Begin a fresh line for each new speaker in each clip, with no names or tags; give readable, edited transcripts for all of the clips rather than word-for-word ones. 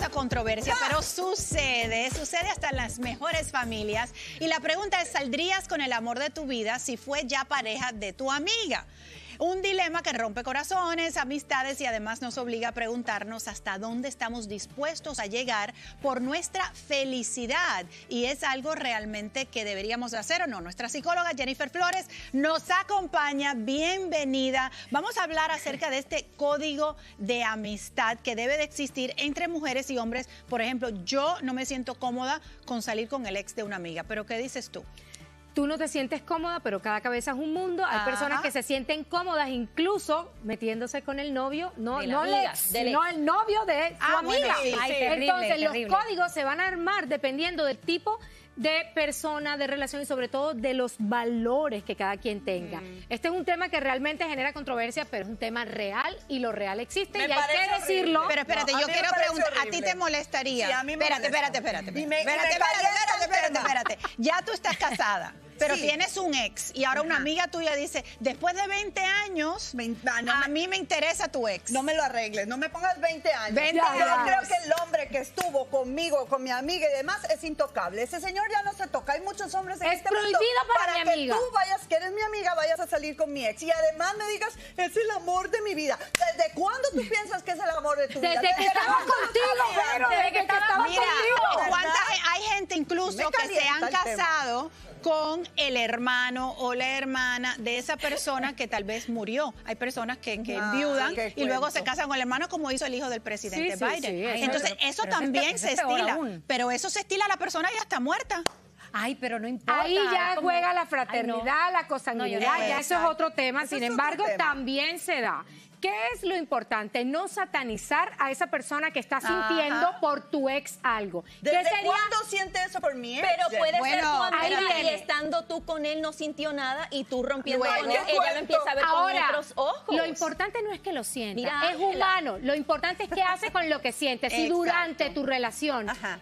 mucha controversia, pero sucede hasta en las mejores familias. Y la pregunta es, ¿saldrías con el amor de tu vida si fue ya pareja de tu amiga? Un dilema que rompe corazones, amistades y además nos obliga a preguntarnos hasta dónde estamos dispuestos a llegar por nuestra felicidad. Y es algo realmente que deberíamos hacer o no. Nuestra psicóloga Jennifer Flores nos acompaña. Bienvenida. Vamos a hablar acerca de este código de amistad que debe de existir entre mujeres y hombres. Por ejemplo, yo no me siento cómoda con salir con el ex de una amiga. ¿Pero qué dices tú?
Tú no te sientes cómoda, pero cada cabeza es un mundo. Hay personas que se sienten cómodas incluso metiéndose con el novio, no el novio de su amiga.
Bueno, sí.
Ay, entonces los códigos se van a armar dependiendo del tipo de persona, de relación y sobre todo de los valores que cada quien tenga. Este es un tema que realmente genera controversia, pero es un tema real y lo real existe y hay que decirlo.
Pero espérate, yo quiero preguntar, ¿a ti te molestaría?
Sí, a mí me molesta.
Espérate. Ya tú estás casada. Pero
Sí.
tienes un ex y ahora una amiga tuya dice, después de 20 años, a mí me interesa tu ex.
No me lo arregles, no me pongas 20 años.
20
Yo
años.
creo que el hombre que estuvo conmigo, con mi amiga y demás, es intocable. Ese señor ya no se toca. Hay muchos hombres en
Es
este mundo
prohibido para mi
que
amiga.
tú vayas, que eres mi amiga, vayas a salir con mi ex. Y además me digas, es el amor de mi vida. ¿Desde cuándo tú piensas que es el amor de tu vida?
Desde que estamos contigo, pero desde que estamos
Mira,
contigo.
hay gente incluso
Me
que se han
calienta el tema.
casado con el hermano o la hermana de esa persona que tal vez murió. Hay personas que enviudan
qué
y luego
cuento.
se casan con el hermano, como hizo el hijo del presidente
Sí,
Biden.
sí, sí.
Entonces, eso también se estila. Pero eso se estila, la persona ya está muerta.
Ay, pero no importa.
Ahí ya
¿Cómo?
juega la fraternidad, la consanguinidad,
No, yo-
ya eso es otro tema.
Eso
Sin
es otro
embargo,
tema.
también se da. ¿Qué es lo importante? No satanizar a esa persona que está sintiendo por tu ex algo. ¿Qué
¿Desde
sería?
cuándo siente eso por mi ex?
Pero puede ser
Bueno,
tu
ahí
amiga y
viene.
estando tú con él no sintió nada y tú rompiendo
Luego.
con él,
¿Qué
ella lo
cuento?
empieza a ver
Ahora,
con otros ojos.
lo importante no es que lo sienta,
Mira,
es humano. Lo importante es qué hace con lo que siente. Si
Exacto.
durante tu relación,
Ajá.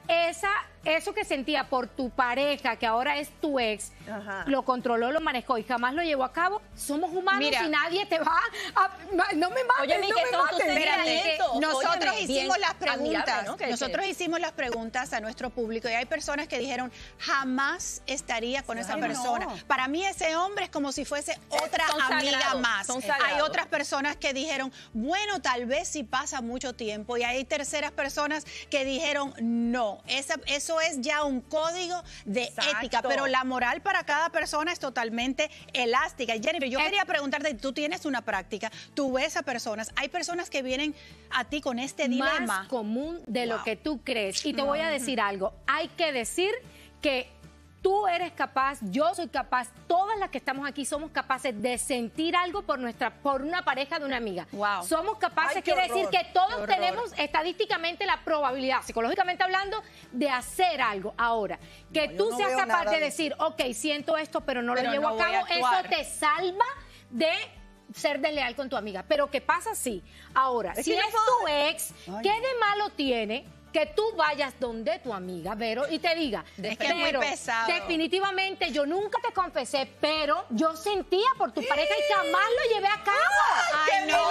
eso que sentía por tu pareja, que ahora es tu ex,
Ajá.
lo controló, lo manejó y jamás lo llevó a cabo, somos humanos
Mira.
y nadie te va a... No me mates,
Óyeme,
no
¿qué
me
son tus
mates.
sentimientos?
Nosotros
Óyeme,
hicimos
bien
las preguntas.
admirable, ¿no? Que-
Nosotros hicimos las preguntas a nuestro público y hay personas que dijeron, jamás estaría con esa
Ay,
persona.
no.
Para mí ese hombre es como si fuese otra
son
amiga
sagrados,
más.
son sagrados.
Hay otras personas que dijeron, bueno, tal vez si pasa mucho tiempo. Y hay terceras personas que dijeron, no, eso es ya un código de
Exacto.
ética. Pero la moral para cada persona es totalmente elástica. Y Jennifer, yo quería preguntarte, tú tienes una práctica, tú ves a personas, hay personas que vienen a ti con este dilema.
Más común de lo que tú crees. Y te voy a decir algo. Hay que decir que tú eres capaz, yo soy capaz, todas las que estamos aquí somos capaces de sentir algo por una pareja de una amiga.
Wow.
Somos capaces,
Ay, qué
quiere decir
horror,
que
qué
todos
horror.
tenemos estadísticamente la probabilidad, psicológicamente hablando, de hacer algo. Ahora, que
No, yo
tú
no
seas
veo
capaz
nada
de
de
decir, ok, siento esto, pero no
Pero
lo llevo
no
a
voy a
cabo, eso
actuar.
te salva de ser desleal con tu amiga. Pero ¿qué pasa si? Ahora,
Es
si
que
es
no puedo-
tu ex,
Ay,
¿qué
no.
de malo tiene que tú vayas donde tu amiga, Vero, y te diga,
Es que es muy
Vero,
pesado.
definitivamente yo nunca te confesé, pero yo sentía por tu pareja y jamás lo llevé a cabo?
Ay, no.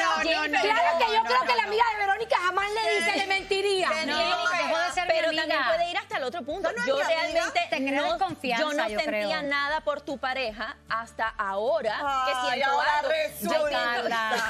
Claro que yo creo que la amiga de Verónica jamás le dice, le mentiría.
dejó de ser mi
pero
amiga.
también puede ir hasta el otro punto.
No, no es
yo
mi amiga.
realmente
Te crea
no,
desconfianza,
yo no
yo
sentía
creo.
nada por tu pareja hasta ahora
Ay,
que siento
ahora
algo.
resulta.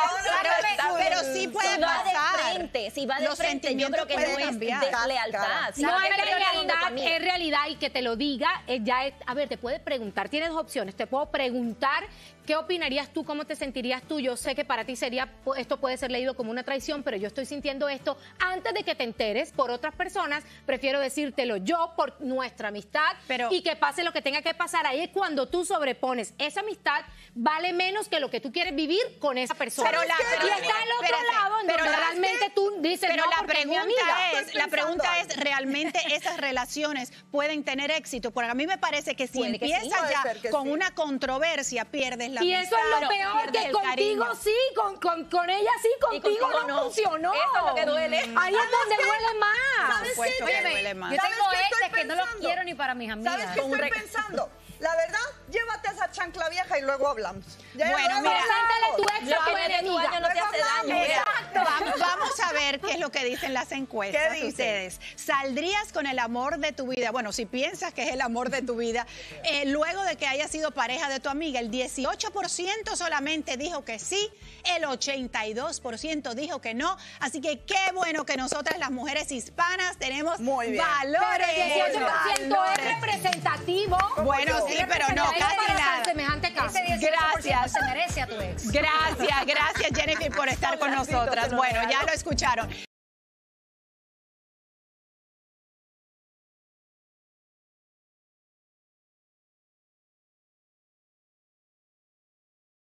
Pero sí puede
Si va de
pasar.
frente, si va de
Los
frente, yo
sentimientos
creo que no
pueden
es
cambiar.
deslealtad.
No,
¿sabes?
es
Pero
realidad, y que te lo diga, a ver, te puede preguntar, tienes dos opciones, te puedo preguntar qué opinarías tú, cómo te sentirías tú, yo sé que para ti esto puede ser leído como una traición, pero yo estoy sintiendo esto antes de que te enteres por otras personas, prefiero decírtelo yo por nuestra amistad y que pase lo que tenga que pasar. Ahí es cuando tú sobrepones, esa amistad vale menos que lo que tú quieres vivir con esa persona.
Pero
y está el otro lado, en donde realmente tú dices,
pero
no,
la
porque es mi
pregunta
amiga.
la pregunta es, ¿realmente esas relaciones pueden tener éxito? Porque a mí me parece que si
Puede que sí,
empiezas
puede
ya
ser que
con
sí.
una controversia, pierdes la
Y
amistad,
eso es lo peor,
pierdes
que
el
contigo
cariño.
sí, con ella sí, contigo no funcionó.
Eso es lo que duele.
Ahí es donde duele más.
¿Sabes
supuesto
qué?
que duele más.
Yo
¿Sabes
tengo
qué estoy
exes que no los
pensando?
quiero ni para mis amigas.
¿Sabes qué estoy pensando? La verdad, llévate esa chancla vieja y luego hablamos. Ya,
Bueno,
luego
mira,
Preséntale tu ex
Lo
a tu
que tiene tu
enemiga.
año no te hace daño.
Mira, vamos a ver ver qué es lo que dicen las encuestas.
¿Qué dicen?
Ustedes, ¿saldrías con el amor de tu vida? Bueno, si piensas que es el amor de tu vida, luego de que haya sido pareja de tu amiga, el 18% solamente dijo que sí, el 82% dijo que no. Así que qué bueno que nosotras las mujeres hispanas tenemos
Muy bien.
valores.
Pero el 18%
valores.
es representativo.
Bueno, sí, pero no,
Para
casi
hacer
nada.
semejante caso.
Ese 18%
Gracias.
se merece a tu ex.
Gracias, Jennifer, por estar con nosotras. Bueno, ya lo escucharon.